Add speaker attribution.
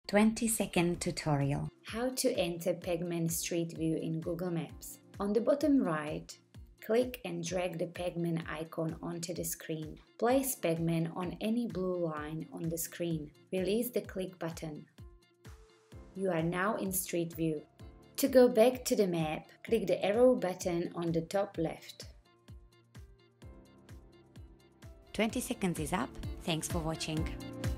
Speaker 1: 20-second tutorial. How to enter Pegman Street View in Google Maps. On the bottom right, click and drag the Pegman icon onto the screen. Place Pegman on any blue line on the screen. Release the click button. You are now in Street View. To go back to the map, click the arrow button on the top left. 20 seconds is up. Thanks for watching.